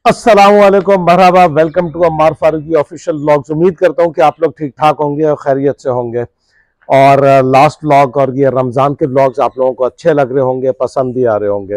अस्सलामुअलैकुम, मरहबा, welcome to Ammar Farooqui official vlogs. उम्मीद करता हूँ कि आप लोग ठीक ठाक होंगे और खैरियत से होंगे। और लास्ट व्लॉग और ये रमज़ान के व्लॉग्स आप लोगों को अच्छे लग रहे होंगे, पसंद भी आ रहे होंगे।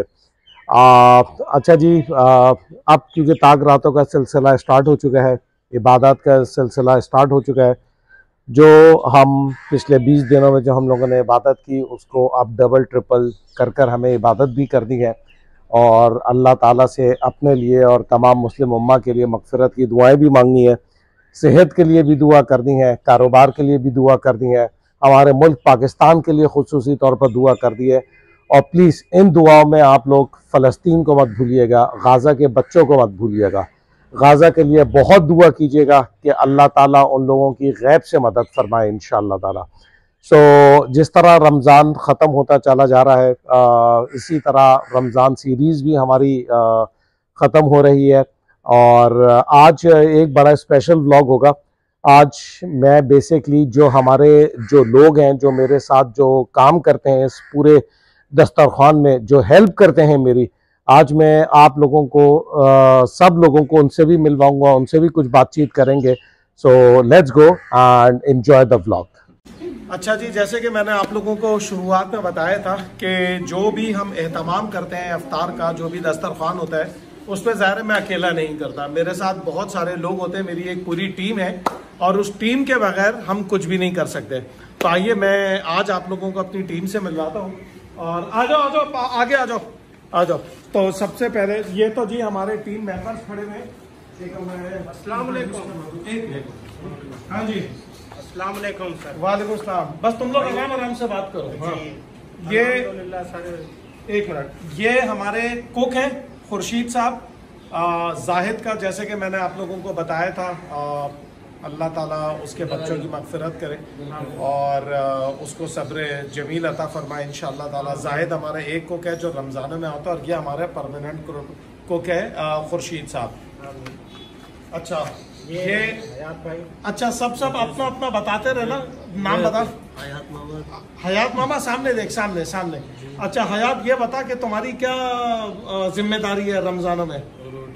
अच्छा जी, अब क्योंकि ताक रातों का सिलसिला स्टार्ट हो चुका है, इबादत का सिलसिला स्टार्ट हो चुका है। जो हम पिछले 20 दिनों में जो हम लोगों ने इबादत की, उसको अब डबल ट्रिपल कर कर हमें इबादत भी करनी है। और अल्लाह ताला से अपने लिए और तमाम मुस्लिम उम्मा के लिए मग़फ़िरत की दुआएं भी मांगनी है, सेहत के लिए भी दुआ करनी है, कारोबार के लिए भी दुआ करनी है, हमारे मुल्क पाकिस्तान के लिए ख़ुसूसी तौर पर दुआ कर दी है। और प्लीज़ इन दुआओं में आप लोग फ़लस्तीन को मत भूलिएगा, गाज़ा के बच्चों को मत भूलिएगा। गाज़ा के लिए बहुत दुआ कीजिएगा कि अल्लाह ताला उन लोगों की गैब से मदद फरमाए इंशाअल्लाह ताला। जिस तरह रमज़ान ख़त्म होता चला जा रहा है, इसी तरह रमज़ान सीरीज़ भी हमारी ख़त्म हो रही है। और आज एक बड़ा स्पेशल व्लॉग होगा। आज मैं बेसिकली जो लोग हैं, जो मेरे साथ जो काम करते हैं इस पूरे दस्तरखान में, जो हेल्प करते हैं मेरी, आज मैं आप लोगों को सब लोगों को उनसे भी मिलवाऊंगा, उनसे भी कुछ बातचीत करेंगे। So let's go and enjoy the vlog. अच्छा जी, जैसे कि मैंने आप लोगों को शुरुआत में बताया था कि जो भी हम एहतमाम करते हैं इफ्तार का, जो भी दस्तरखान होता है, उस पर ज़ाहिर मैं अकेला नहीं करता, मेरे साथ बहुत सारे लोग होते हैं, मेरी एक पूरी टीम है और उस टीम के बगैर हम कुछ भी नहीं कर सकते। तो आइए मैं आज आप लोगों को अपनी टीम से मिलवाता हूँ। और आ जाओ आगे आ जाओ। तो सबसे पहले ये तो जी हमारे टीम मेंबर्स खड़े हुए हैं। अस्सलाम वालेकुम। हाँ जी, अस्सलाम वालेकुम सर। वालेकुम सलाम। बस तुम लोग आराम से बात करो। हाँ। ये एक मिनट, ये हमारे कुक हैं खुर्शीद साहब। जाहिद का, जैसे कि मैंने आप लोगों को बताया था, अल्लाह ताला उसके बच्चों की मग़फ़िरत करे और उसको सब्र जमील अता फरमाए इंशाअल्लाह ताला। जाहिद हमारा एक कुक है जो रमज़ानों में आता है, और ये हमारे परमानेंट कुक है खुर्शीद साहब। अच्छा, ये हयात भाई। अच्छा, सब अपना अपना बताते रहना। नाम बता। हयात मामा, सामने देख, सामने। अच्छा हयात, ये बता कि तुम्हारी क्या जिम्मेदारी है रमजानों में?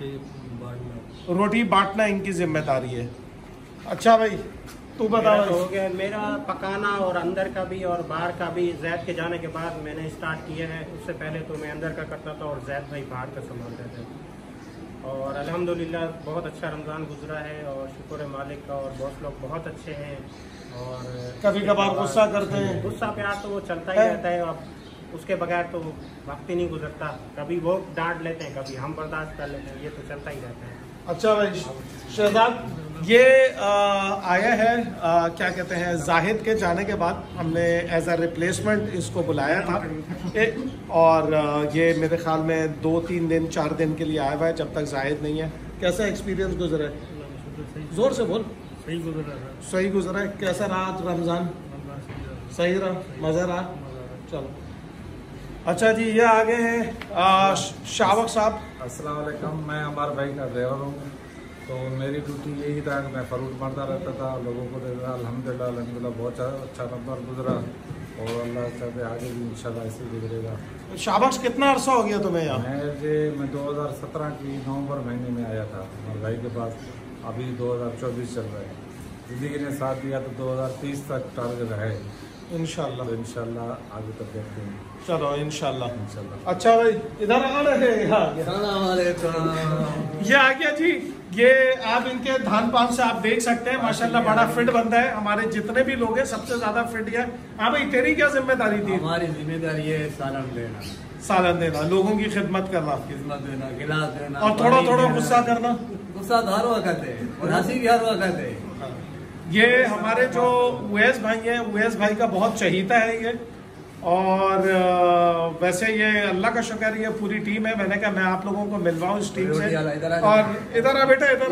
रोटी बांटना इनकी जिम्मेदारी है। अच्छा भाई, तू बता। हो गया मेरा पकाना, और अंदर का भी और बाहर का भी। जैद के जाने के बाद मैंने स्टार्ट किया है। उससे पहले तो मैं अंदर का करता था और जैद भाई बाहर का संभालते थे। और अल्हम्दुलिल्लाह बहुत अच्छा रमज़ान गुजरा है और शुक्र है मालिक का। और बहुत लोग बहुत अच्छे हैं। और कभी कभार गुस्सा करते हैं, गुस्सा प्यार तो वो चलता ही रहता है। अब उसके बगैर तो वक्त ही नहीं गुजरता। कभी वो डांट लेते हैं, कभी हम बर्दाश्त कर लेते हैं, ये तो चलता ही रहता है। अच्छा भाई शहजाद, ये आया है क्या कहते हैं, जाहिद के जाने के बाद हमने एज अ रिप्लेसमेंट इसको बुलाया था। और ये मेरे ख्याल में 2-3 दिन 4 दिन के लिए आया हुआ है, जब तक जाहिद नहीं है। कैसा एक्सपीरियंस गुजरा है? जोर से बोल। सही गुजरा है। कैसा रहा आज रमज़ान? सही रहा, मज़ा रहा। चलो अच्छा जी, ये आगे हैं शावक साहब। अस्सलाम वालेकुम। मैं अम्मार भाई का ड्राइवर हूँ। तो मेरी ड्यूटी यही था कि मैं फरूट मारता रहता था, लोगों को देता। अल्हम्दुलिल्लाह बहुत अच्छा रमज़ान गुजरा और अल्लाह से आगे भी इंशाल्लाह ऐसे गुजरेगा। शाबाश, कितना अरसा हो गया तुम्हें यहाँ? मैं 2017 की नवंबर महीने में आया था अम्मार भाई के पास। अभी 2024 चल रहा है। ज़िंदगी ने साथ दिया तो 2030 तक टारगेट है इंशाल्लाह। तो इंशाल्लाह आगे तक देखते हैं। चलो इंशाल्लाह। अच्छा भाई, इधर आ रहे हैं। ये आ गया जी। ये आप इनके धान पान से आप देख सकते हैं, माशाल्लाह बड़ा फिट बंदा है। हमारे जितने भी लोग हैं सबसे ज्यादा फिट है। हाँ भाई, तेरी क्या जिम्मेदारी थी? हमारी जिम्मेदारी है सालन देना, लोगों की खिदमत करना, गिलास देना और थोड़ा थोड़ा गुस्सा करना। गुस्सा तो हर वक्त है और हंसी भी हर वक्त है। ये हमारे जो उवैस भाई हैं, उवैस भाई का बहुत चहीता है ये। और वैसे ये अल्लाह का शुक्र, ये पूरी टीम है। मैंने कहा मैं आप लोगों को मिलवाऊं इस टीम से। और इधर आ बेटा, इधर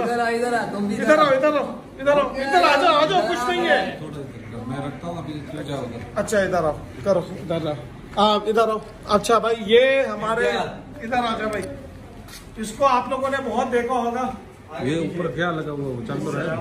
आ जाओ, कुछ नहीं है। मैं रखता हूँ अभी। अच्छा इधर आओ, करो इधर आओ, इधर आओ। अच्छा भाई, ये हमारे इधर आ जाओ भाई। इसको आप लोगों ने बहुत देखा होगा। ये ऊपर क्या लगा वो चल तो रहा है।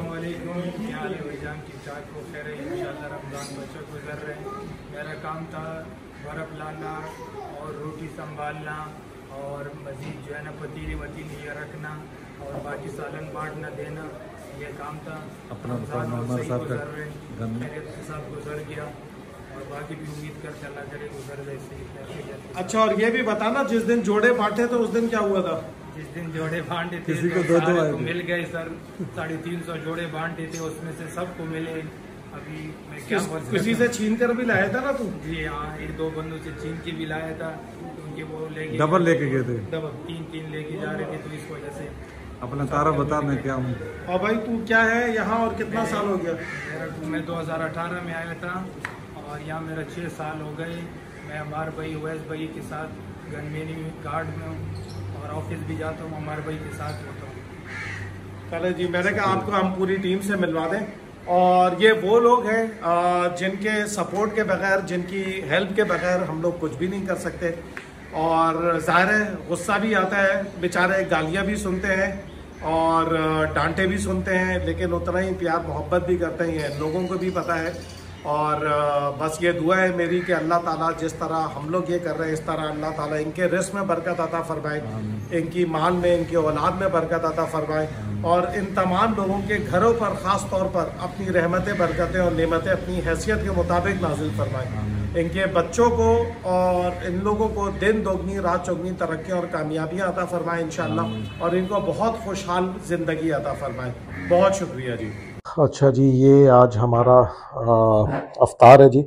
मेरा काम था बर्फ लाना और रोटी संभालना और मजीद जो है ना पतीले वतीले ये रखना। और बाकी सालन बांटना देना, ये काम था। अपना रमज़ान और मोहम्मद सही साहब का गुज़र गम खैरियत के साथ गुजर गया, और बाकी भी उम्मीद करते अल्लाह करे गुजर गए सही खैरियत के साथ। अच्छा, और ये भी बताना, जिस दिन जोड़े बांटे तो उस दिन क्या हुआ था? जिस दिन जोड़े बांटे थे किसी तो को दो सारे आए को थे। मिल गए सर, 350 जोड़े बांटे थे, उसमें से सबको मिले। अभी मैं क्या बोल सकता किसी से छीन कर भी लाया था ना तू? हूँ? जी हाँ, 1-2 बंदों से छीन के भी लाया था, क्योंकि वो लेके डबल लेके गए थे। डबल 3-3 लेके जा रहे थे, तो इस वजह से अपना तारा बता, मैं क्या हूँ। और भाई तू क्या है यहाँ और कितना साल हो गया? मैं 2018 में आया था और यहाँ मेरा 6 साल हो गए। मैं अमार भाई उवैस भाई के साथ गनमेनी गार्ड में हूँ और ऑफिस भी जाता हूँ, अमार भाई के साथ होता हूँ। चले जी, मैंने कहा आपको हम पूरी टीम से मिलवा दें। और ये वो लोग हैं जिनके सपोर्ट के बगैर, जिनकी हेल्प के बगैर हम लोग कुछ भी नहीं कर सकते। और ज़ाहिर है गुस्सा भी आता है, बेचारे गालियाँ भी सुनते हैं और डांटे भी सुनते हैं, लेकिन उतना ही प्यार मोहब्बत भी करते हैं, लोगों को भी पता है। और बस ये दुआ है मेरी कि अल्लाह ताला जिस तरह हम लोग ये कर रहे हैं, इस तरह अल्लाह ताला इनके रिस्क में बरकत अता फरमाए, इनकी माल में, इनकी औलाद में बरकत अता फरमाए, और इन तमाम लोगों के घरों पर ख़ास तौर पर अपनी रहमतें, बरकतें और नेमतें अपनी हैसियत के मुताबिक नाजिल फरमाए। इनके बच्चों को और इन लोगों को दिन दोगुनी रात चौगुनी तरक्की और कामयाबियाँ अता फरमाए इंशाअल्लाह, और इनको बहुत खुशहाल ज़िंदगी अता फरमाए। बहुत शुक्रिया जी। अच्छा जी, ये आज हमारा अफ्तार है जी।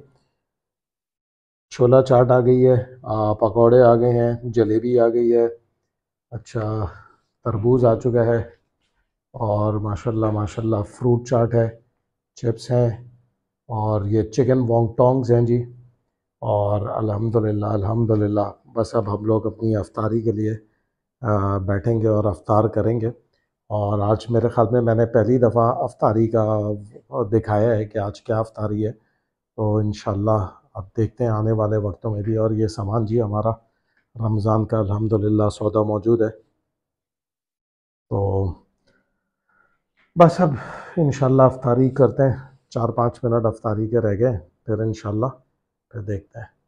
छोला चाट आ गई है, पकौड़े आ गए हैं, जलेबी आ गई है, अच्छा तरबूज आ चुका है, और माशाल्लाह माशाल्लाह फ्रूट चाट है, चिप्स हैं, और ये चिकन वॉन्गटॉन्ग्स हैं जी। और अल्हम्दुलिल्लाह अल्हम्दुलिल्लाह बस अब हम लोग अपनी अफ्तारी के लिए बैठेंगे और अफ्तार करेंगे। और आज मेरे ख़्याल में मैंने पहली दफ़ा अफ्तारी का दिखाया है कि आज क्या अफ्तारी है, तो इंशाल्लाह अब देखते हैं आने वाले वक्तों में भी। और ये सामान जी हमारा रमज़ान का अल्हम्दुलिल्लाह सौदा मौजूद है, तो बस अब इंशाल्लाह अफ्तारी करते हैं। 4-5 मिनट अफ्तारी के रह गए, फिर इंशाल्लाह फिर देखते हैं।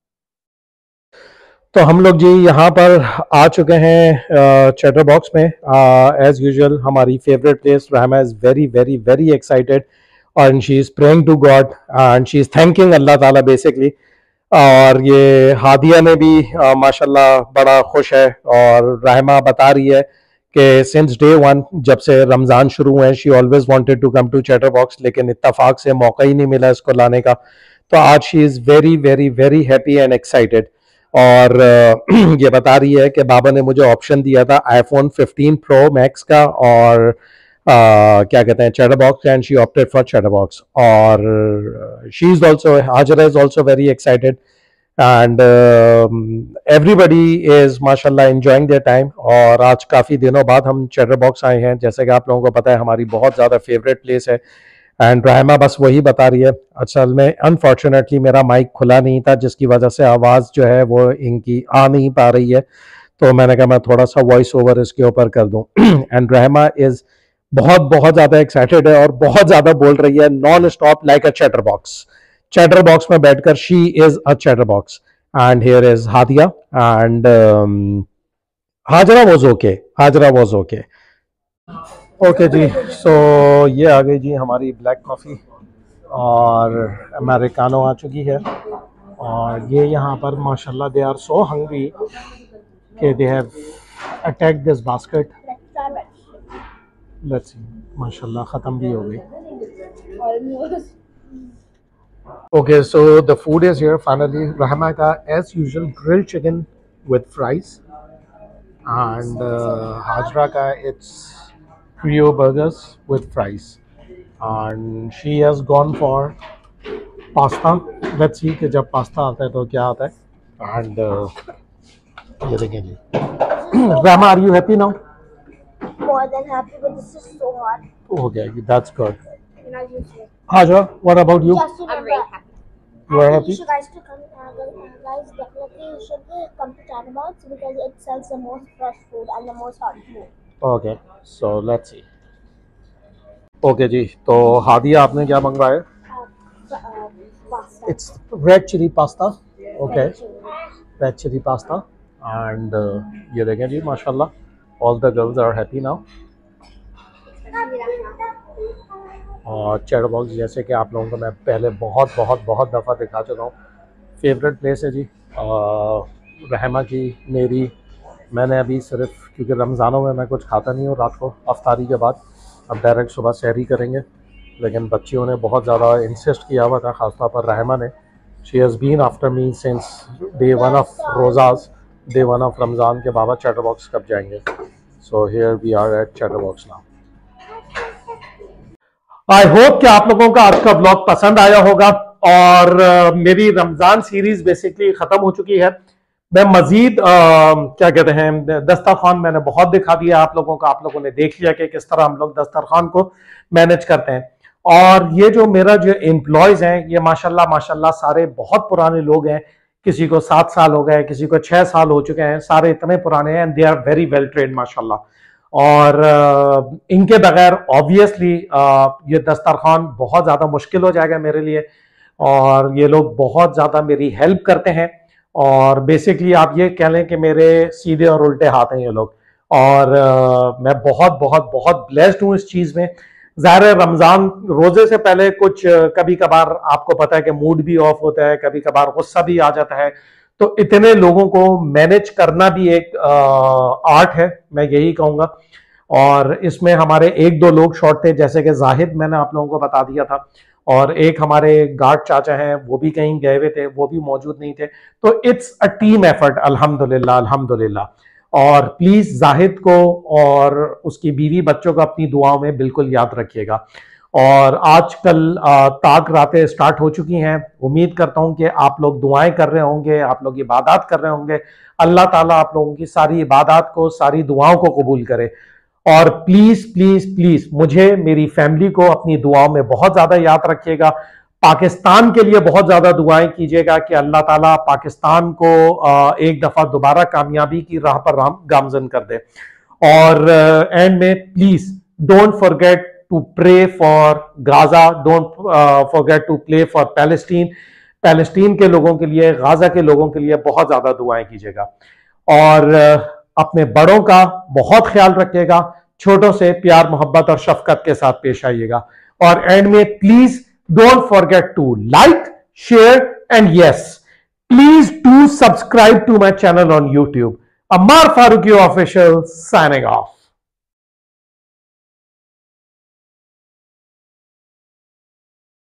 तो हम लोग जी यहाँ पर आ चुके हैं चैटर बॉक्स में। एज यूजुअल हमारी favourite place, Rahma is very very very excited, और she is praying to God and she is thanking Allah ताला बेसिकली। और ये हादिया ने भी माशाल्लाह बड़ा खुश है, और रहमा बता रही है कि सिंस डे 1 जब से रमज़ान शुरू हुए she always wanted to come to chatter box, लेकिन इत्तफाक से मौका ही नहीं मिला इसको लाने का। तो आज she is very very very happy and excited, और ये बता रही है कि बाबा ने मुझे ऑप्शन दिया था आईफोन 15 प्रो मैक्स का, और क्या कहते हैं chatter box, and she opted for chatter box. और she is also, Hajra is also very excited, and everybody is माशाल्लाह एंजॉइंग देयर टाइम। और आज काफ़ी दिनों बाद हम चैटर बॉक्स आए हैं, जैसे कि आप लोगों को पता है हमारी बहुत ज़्यादा फेवरेट प्लेस है। एंड रहमा बस वही बता रही है, असल में अनफॉर्चुनेटली मेरा माइक खुला नहीं था, जिसकी वजह से आवाज़ जो है वो इनकी आ नहीं पा रही है, तो मैंने कहा मैं थोड़ा सा वॉइस ओवर इसके ऊपर कर दूं। एंड रहमा इज़ बहुत बहुत ज़्यादा एक्साइटेड है और बहुत ज़्यादा बोल रही है, non stop like a chatter box. Chatter box में बैठकर she is a chatter box. And here is Hadiya, and Hajra was okay, Hajra was okay. Okay जी, सो ये आ गई जी हमारी ब्लैक कॉफ़ी, और अमेरिकानो आ चुकी है। और ये यहाँ पर माशाल्लाह दे आर सो हंग्री कि they have attacked this basket. Let's see, माशाल्लाह ख़त्म भी हो गई। Okay, so the food is here finally. Rahma का as usual grilled chicken with fries, and Hajra का it's Trio burgers with fries, and she has gone for pasta. Let's see कि जब pasta आता है तो क्या आता है। and ये देखें जी। Rama, are you happy now? More than happy, but this is so hard. Okay, that's good. And as usual. Hajra, what about you? Just remember, I'm really happy. You are and happy? you guys to come, guys definitely you should come to Chatterbox because it sells the most fresh food and the most hot food. Okay, so let's see. Okay जी, तो हादिया आपने क्या मंगवाया? Pasta. It's red chili pasta. Okay. Red chili. Red chili pasta, and ये देखें जी माशाल्लाह। All the girls are happy now. और chat box जैसे कि आप लोगों को मैं पहले बहुत दफ़ा दिखा चुका हूँ, फेवरेट प्लेस है जी रहमा की मेरी। मैंने अभी सिर्फ क्योंकि रमज़ानों में मैं कुछ खाता नहीं हूँ रात को अफ्तारी के बाद, अब डायरेक्ट सुबह सहरी करेंगे, लेकिन बच्चियों ने बहुत ज़्यादा इंसिस्ट किया हुआ था, ख़ासतौर पर रहमा ने। She has been after me since day one of rozas, day one of Ramzan के बाबा चैटर बॉक्स कब जाएंगे। So here we are at Chatter Box now. I hope कि आप लोगों का आज का ब्लॉग पसंद आया होगा। और मेरी रमज़ान सीरीज़ बेसिकली ख़त्म हो चुकी है। मैं मज़ीद क्या कहते हैं दस्तरखान मैंने बहुत दिखा दिया आप लोगों को, आप लोगों ने देख लिया कि किस तरह हम लोग दस्तरखान को मैनेज करते हैं। और ये जो मेरा जो एम्प्लॉयज़ हैं ये माशाल्लाह सारे बहुत पुराने लोग हैं, किसी को 7 साल हो गए, किसी को 6 साल हो चुके हैं, सारे इतने पुराने हैं and they are very well trained माशाल्लाह। और इनके बगैर ऑब्वियसली ये दस्तरखान बहुत ज़्यादा मुश्किल हो जाएगा मेरे लिए। और ये लोग बहुत ज़्यादा मेरी हेल्प करते हैं और बेसिकली आप ये कह लें कि मेरे सीधे और उल्टे हाथ हैं ये लोग। और मैं बहुत ब्लेस्ड हूँ इस चीज़ में। ज़ाहिर है रमज़ान रोज़े से पहले कुछ कभी कभार आपको पता है कि मूड भी ऑफ होता है, कभी कभार गुस्सा भी आ जाता है, तो इतने लोगों को मैनेज करना भी एक आर्ट है, मैं यही कहूँगा। और इसमें हमारे 1-2 लोग शॉर्ट थे, जैसे कि जाहिद मैंने आप लोगों को बता दिया था, और एक हमारे गार्ड चाचा हैं वो भी कहीं गए हुए थे, वो भी मौजूद नहीं थे। तो इट्स अ टीम एफर्ट अल्हम्दुलिल्लाह। और प्लीज जाहिद को और उसकी बीवी बच्चों को अपनी दुआओं में बिल्कुल याद रखिएगा। और आजकल ताक रातें स्टार्ट हो चुकी हैं, उम्मीद करता हूं कि आप लोग दुआएं कर रहे होंगे, आप लोग इबादत कर रहे होंगे। अल्लाह ताला आप लोगों की सारी इबादत को, सारी दुआओं को कबूल करे। और प्लीज मुझे, मेरी फैमिली को अपनी दुआओं में बहुत ज्यादा याद रखिएगा। पाकिस्तान के लिए बहुत ज्यादा दुआएं कीजिएगा कि अल्लाह ताला पाकिस्तान को एक दफा दोबारा कामयाबी की राह पर गामजन कर दे। और एंड में please don't forget to pray for Gaza, don't forget to pray for Palestine के लोगों के लिए, गाजा के लोगों के लिए बहुत ज्यादा दुआएं कीजिएगा। और अपने बड़ों का बहुत ख्याल रखिएगा, छोटों से प्यार मोहब्बत और शफकत के साथ पेश आइएगा। और एंड में please don't forget to like, share and yes, please do subscribe to my channel on YouTube. Ammar Farooqi Official signing off.